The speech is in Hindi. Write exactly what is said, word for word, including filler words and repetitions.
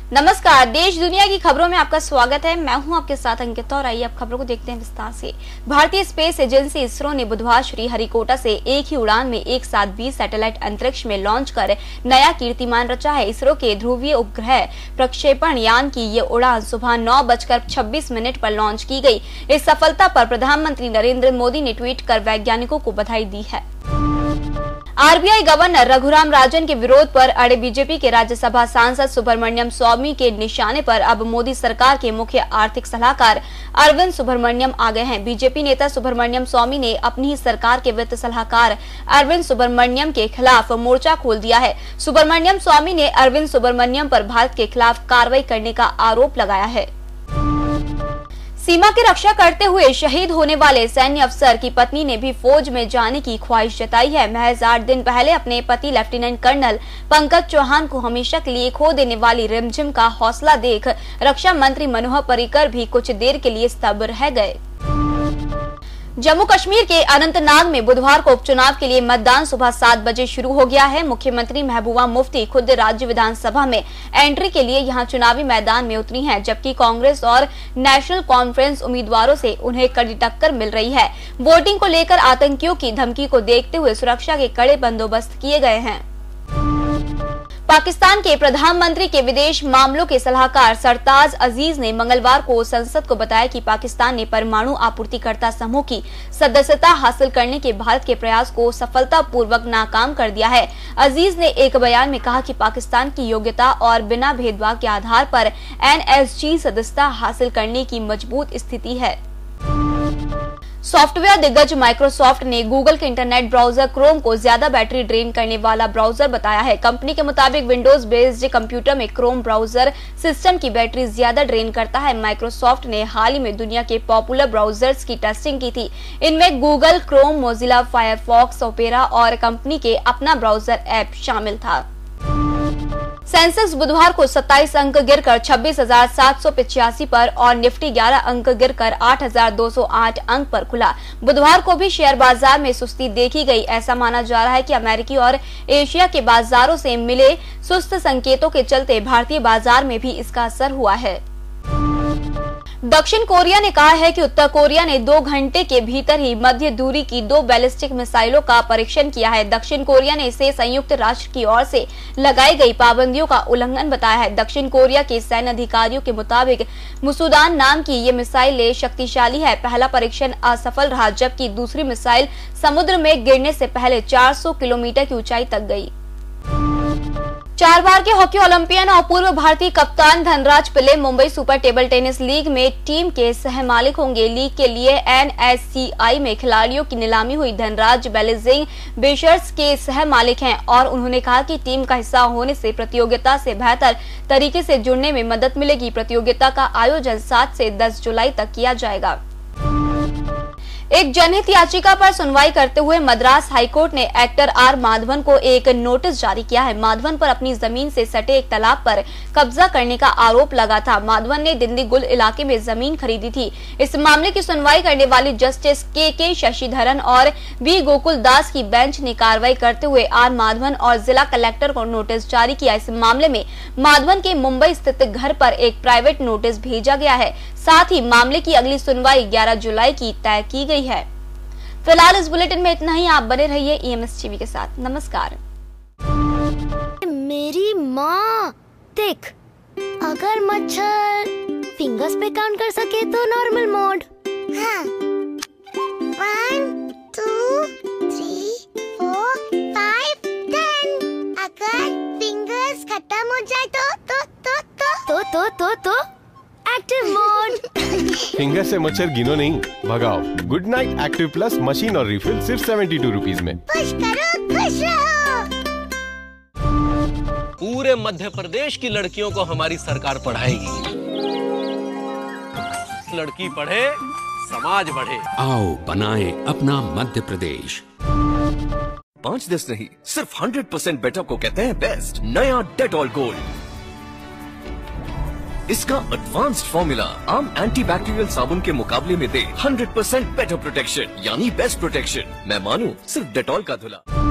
नमस्कार, देश दुनिया की खबरों में आपका स्वागत है। मैं हूं आपके साथ अंकिता और आइए अब खबरों को देखते हैं विस्तार से। भारतीय स्पेस एजेंसी इसरो ने बुधवार श्री हरिकोटा से एक ही उड़ान में एक साथ बीस सैटेलाइट अंतरिक्ष में लॉन्च कर नया कीर्तिमान रचा है। इसरो के ध्रुवीय उपग्रह प्रक्षेपण यान की ये उड़ान सुबह नौ बजकर छब्बीस मिनट पर लॉन्च की गई। इस सफलता पर प्रधानमंत्री नरेंद्र मोदी ने ट्वीट कर वैज्ञानिकों को बधाई दी है। आरबीआई गवर्नर रघुराम राजन के विरोध पर अड़े बीजेपी के राज्यसभा सांसद सुब्रमण्यम स्वामी के निशाने पर अब मोदी सरकार के मुख्य आर्थिक सलाहकार अरविंद सुब्रमण्यम आ गए हैं। बीजेपी नेता सुब्रमण्यम स्वामी ने अपनी ही सरकार के वित्त सलाहकार अरविंद सुब्रमण्यम के खिलाफ मोर्चा खोल दिया है। सुब्रमण्यम स्वामी ने अरविंद सुब्रमण्यम पर भारत के खिलाफ कार्रवाई करने का आरोप लगाया है। सीमा की रक्षा करते हुए शहीद होने वाले सैन्य अफसर की पत्नी ने भी फौज में जाने की ख्वाहिश जताई है। महज आठ दिन पहले अपने पति लेफ्टिनेंट कर्नल पंकज चौहान को हमेशा के लिए खो देने वाली रिमझिम का हौसला देख रक्षा मंत्री मनोहर पर्रिकर भी कुछ देर के लिए स्तब्ध रह गए। जम्मू कश्मीर के अनंतनाग में बुधवार को उपचुनाव के लिए मतदान सुबह सात बजे शुरू हो गया है। मुख्यमंत्री महबूबा मुफ्ती खुद राज्य विधानसभा में एंट्री के लिए यहां चुनावी मैदान में उतरी हैं, जबकि कांग्रेस और नेशनल कॉन्फ्रेंस उम्मीदवारों से उन्हें कड़ी टक्कर मिल रही है। वोटिंग को लेकर आतंकियों की धमकी को देखते हुए सुरक्षा के कड़े बंदोबस्त किए गए हैं। पाकिस्तान के प्रधानमंत्री के विदेश मामलों के सलाहकार सरताज अजीज ने मंगलवार को संसद को बताया कि पाकिस्तान ने परमाणु आपूर्तिकर्ता समूह की सदस्यता हासिल करने के भारत के प्रयास को सफलतापूर्वक नाकाम कर दिया है। अजीज ने एक बयान में कहा कि पाकिस्तान की योग्यता और बिना भेदभाव के आधार पर एनएसजी सदस्यता हासिल करने की मजबूत स्थिति है। सॉफ्टवेयर दिग्गज माइक्रोसॉफ्ट ने गूगल के इंटरनेट ब्राउजर क्रोम को ज्यादा बैटरी ड्रेन करने वाला ब्राउजर बताया है। कंपनी के मुताबिक विंडोज बेस्ड कंप्यूटर में क्रोम ब्राउजर सिस्टम की बैटरी ज्यादा ड्रेन करता है। माइक्रोसॉफ्ट ने हाल ही में दुनिया के पॉपुलर ब्राउजर्स की टेस्टिंग की थी। इनमें Google Chrome, Mozilla Firefox, Opera और कंपनी के अपना ब्राउजर ऐप शामिल था। सेंसेक्स बुधवार को सत्ताईस अंक गिरकर छब्बीस हजार सात सौ पिचासी पर और निफ्टी ग्यारह अंक गिरकर आठ हजार दो सौ आठ अंक पर खुला। बुधवार को भी शेयर बाजार में सुस्ती देखी गई। ऐसा माना जा रहा है कि अमेरिकी और एशिया के बाजारों से मिले सुस्त संकेतों के चलते भारतीय बाजार में भी इसका असर हुआ है। दक्षिण कोरिया ने कहा है कि उत्तर कोरिया ने दो घंटे के भीतर ही मध्य दूरी की दो बैलिस्टिक मिसाइलों का परीक्षण किया है। दक्षिण कोरिया ने इसे संयुक्त राष्ट्र की ओर से लगाई गई पाबंदियों का उल्लंघन बताया है। दक्षिण कोरिया के सैन्य अधिकारियों के मुताबिक मुसूदान नाम की ये मिसाइल शक्तिशाली है। पहला परीक्षण असफल रहा, जबकि दूसरी मिसाइल समुद्र में गिरने से पहले चार सौ किलोमीटर की ऊंचाई तक गई। चार बार के हॉकी ओलंपियन और पूर्व भारतीय कप्तान Dhanraj Pillay Mumbai super table tennis league में टीम के सह मालिक होंगे। लीग के लिए एनएससीआई में खिलाड़ियों की नीलामी हुई। धनराज बेलिजिंग बेशर्स के सह मालिक हैं और उन्होंने कहा कि टीम का हिस्सा होने से प्रतियोगिता से बेहतर तरीके से जुड़ने में मदद मिलेगी। प्रतियोगिता का आयोजन सात से दस जुलाई तक किया जाएगा। एक जनहित याचिका पर सुनवाई करते हुए मद्रास हाईकोर्ट ने एक्टर आर माधवन को एक नोटिस जारी किया है। माधवन पर अपनी जमीन से सटे एक तालाब पर कब्जा करने का आरोप लगा था। माधवन ने दिंडीगुल इलाके में जमीन खरीदी थी। इस मामले की सुनवाई करने वाली जस्टिस के के शशिधरन और वी गोकुल दास की बेंच ने कार्रवाई करते हुए आर माधवन और जिला कलेक्टर को नोटिस जारी किया। इस मामले में माधवन के मुंबई स्थित घर पर एक प्राइवेट नोटिस भेजा गया है। साथ ही मामले की अगली सुनवाई ग्यारह जुलाई की तय की गई है। फिलहाल इस बुलेटिन में इतना ही। आप बने रहिए ईएमएस टीवी के साथ। नमस्कार। मेरी माँ देख, अगर मच्छर फिंगर्स पे काउंट कर सके तो नॉर्मल मोड। हाँ। One, two, three, four, five, ten. अगर फिंगर्स खत्म हो जाए तो तो तो तो तो तो तो तो एक्टिव मोड। फिंगर से मच्छर गिनो नहीं, भगाओ। Good Knight active plus machine और रिफिल सिर्फ सेवेंटी टू रुपीज में। खुश करो, खुश रहो। पूरे मध्य प्रदेश की लड़कियों को हमारी सरकार पढ़ाएगी। लड़की पढ़े, समाज बढ़े। आओ बनाएं अपना मध्य प्रदेश। पांच दस नहीं, सिर्फ हंड्रेड परसेंट बेटर को कहते हैं बेस्ट। नया डेटॉल गोल्ड। इसका एडवांस्ड फॉर्मूला आम एंटीबैक्टीरियल साबुन के मुकाबले में दे हंड्रेड परसेंट बेटर प्रोटेक्शन, यानी बेस्ट प्रोटेक्शन। मैं मानूं सिर्फ डेटॉल का धुला।